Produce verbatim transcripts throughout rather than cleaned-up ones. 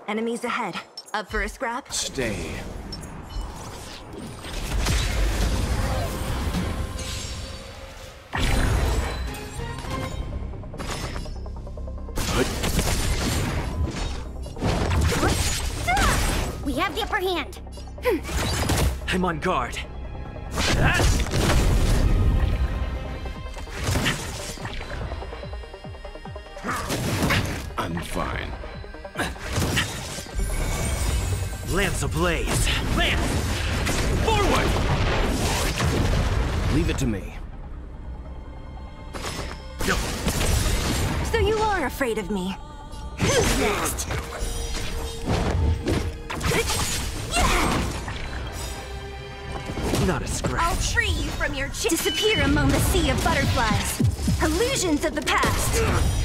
Enemies ahead. Up for a scrap? Stay. We have the upper hand. I'm on guard. I'm fine. Lance ablaze. Lance! Forward! Leave it to me. No. So you are afraid of me. Who's next? Not a scratch. I'll free you from your ch- Disappear among the sea of butterflies. Illusions of the past.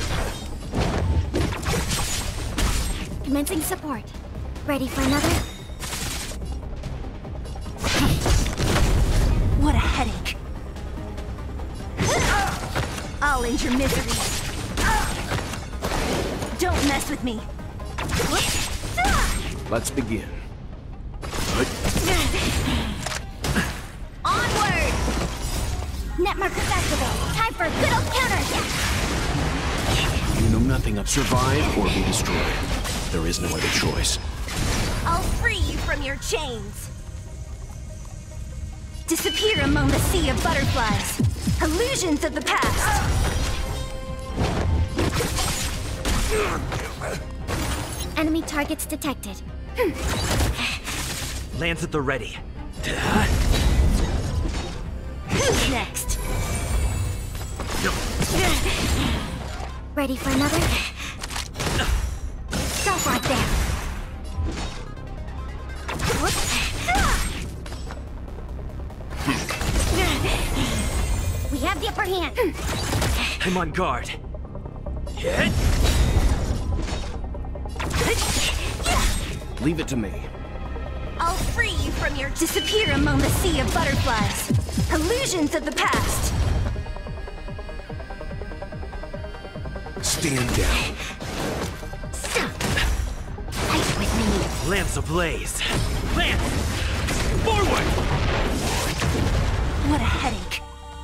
Commencing support. Ready for another? What a headache. I'll end your misery. Don't mess with me. Let's begin. Onward! Net markers activate. Time for a good old counterattack. You know nothing of survive or be destroyed. There is no other choice. I'll free you from your chains. Disappear among the sea of butterflies. Illusions of the past. Enemy targets detected. Lance at the ready. Who's next? Ready for another? Stop right there. We have the upper hand. I'm on guard. Hit! Leave it to me. I'll free you from your... Disappear among the sea of butterflies. Illusions of the past. Stand down. Stop. Fight with me. Lance ablaze. Lance! Forward! What a headache.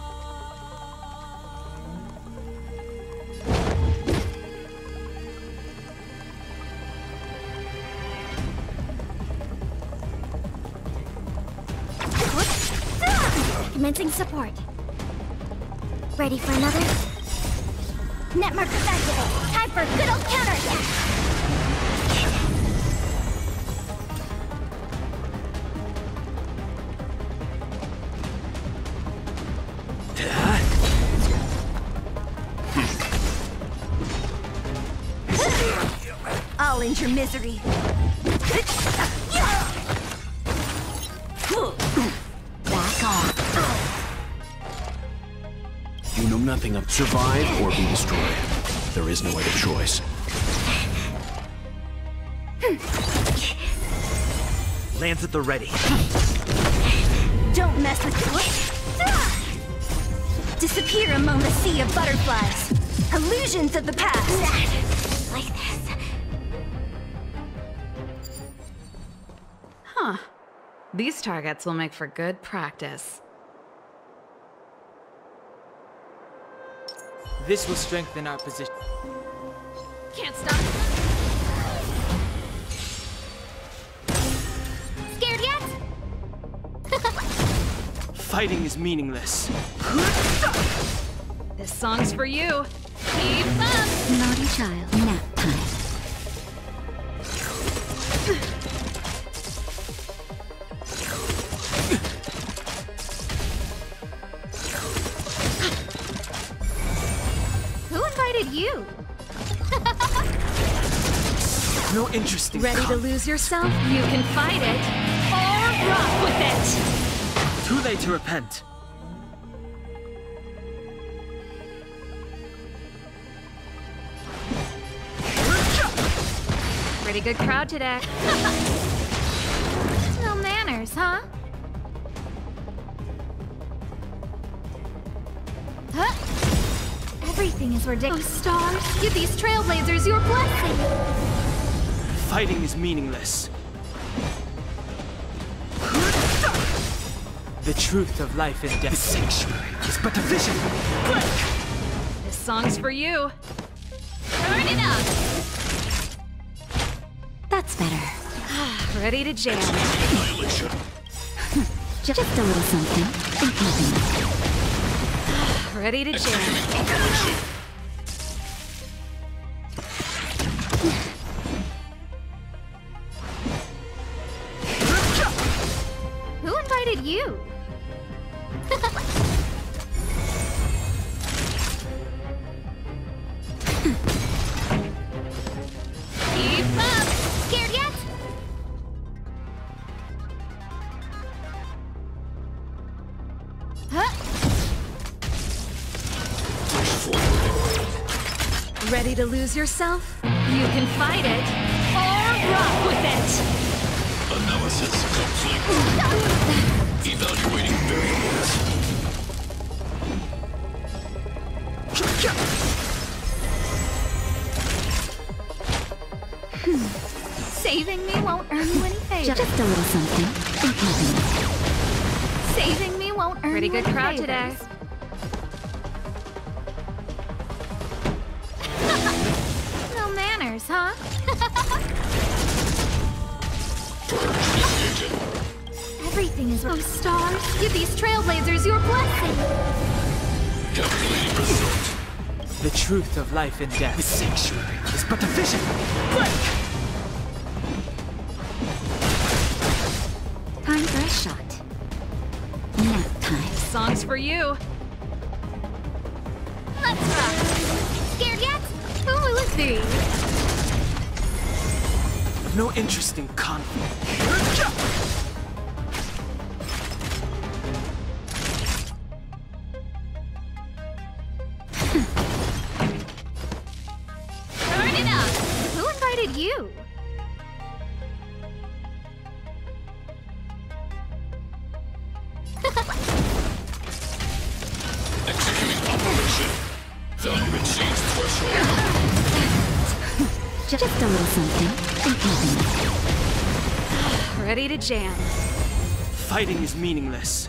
Commencing support. Ready for another? Net markers activate. Time for a good old counterattack. I'll end your misery. Back off. You know nothing of survive or be destroyed. There is no other choice. Lance at the ready. Don't mess with me. Disappear among the sea of butterflies. Illusions of the past. Like this. Huh. These targets will make for good practice. This will strengthen our position. Can't stop. Scared yet? Fighting is meaningless. This song's for you. Keep up! Naughty child, nap time. Who invited you? No interest in Ready to lose yourself? You can fight it, or rock with it! Too late to repent. Pretty good crowd today. No manners, huh? Huh? Everything is ridiculous. Oh, stars, give these trailblazers your blessing. Fighting is meaningless. The truth of life and death. The sanctuary is but a vision. This song's for you. Turn it up! That's better. Ready to jam. Annihilation. Just a little something. Think nothing. Ready to jam. Operation. Who invited you? Keep up! Scared yet? Huh? Push forward. Ready to lose yourself? You can fight it, or rock with it! Analysis complete. Evaluating variables. Saving me won't earn you any favors. Just a little something. Think nothing. Saving me won't earn Pretty you good any crowd favors. today. No manners, huh? Everything is those stars. Give these trailblazers your blessing. Calculating result. The truth of life and death. The sanctuary is but a vision. Time for a shot. Nap time. Song's for you. Let's rock. Scared yet? Who will it be? I've no interest in conflict. Turn it up! Who invited you? Executing operation. Value exceeds threshold. Just a little something. Think nothing. Ready to jam. Fighting is meaningless.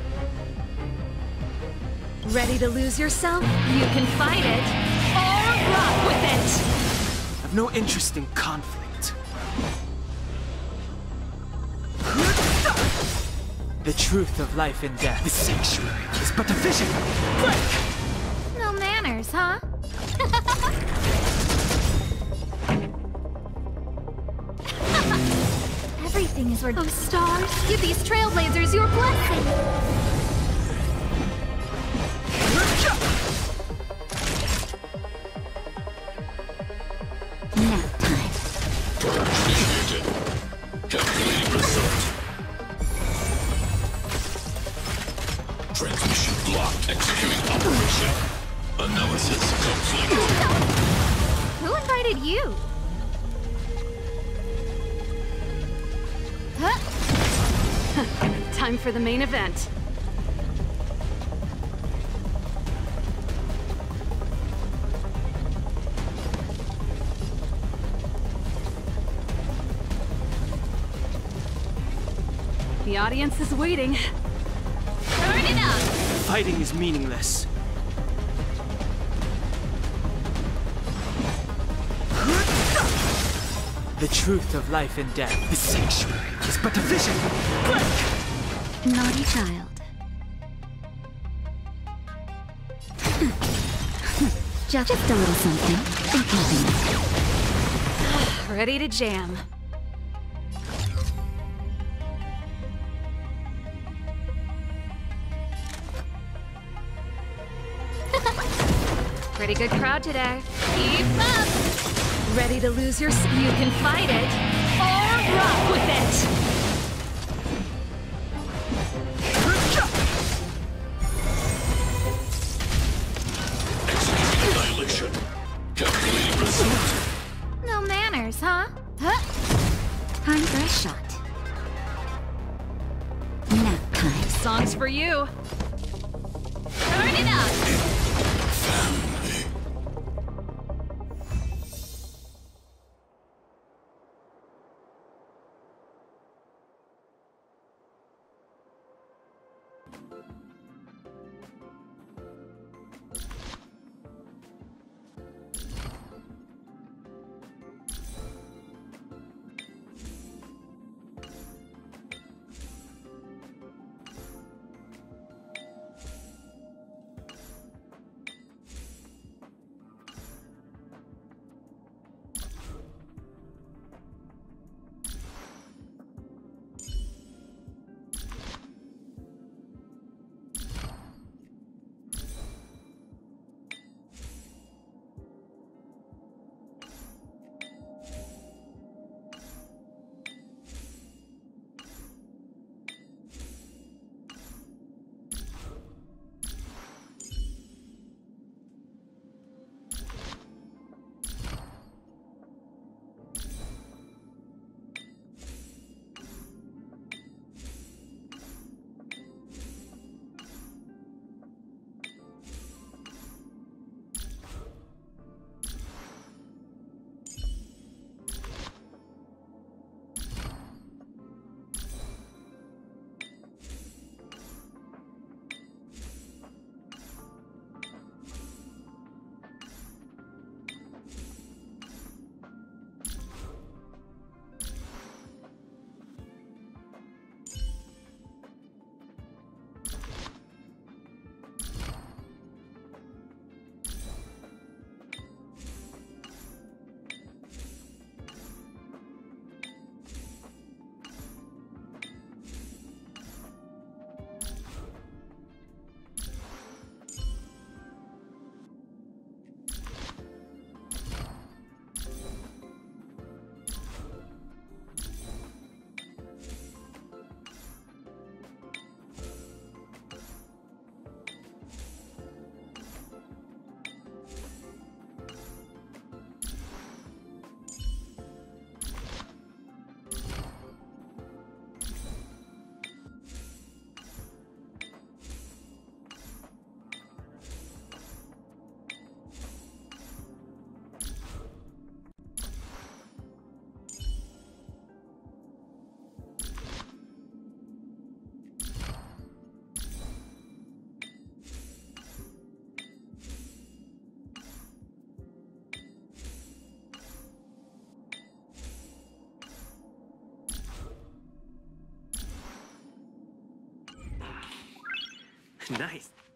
Ready to lose yourself? You can fight it, or rock with it! I've no interest in conflict. The truth of life and death. The sanctuary is but a vision. No manners, huh? Everything is where those stars. Give these trailblazers your blessing. Nap time. Initiated. Calculating result. Transmission blocked. Executing operation. Analysis complete. Who invited you? Huh? Time for the main event. The audience is waiting. Turn it up! Fighting is meaningless. The truth of life and death. The sanctuary is but a vision. Naughty child. Just, just a little something. Think nothing. Ready to jam. Pretty good crowd today. Keep up! Ready to lose your... s- You can fight it, or rock with it! Executing annihilation. Calculating result. No manners, huh? Huh? Time for a shot. Nap time. Song's for you. Turn it up! Nice.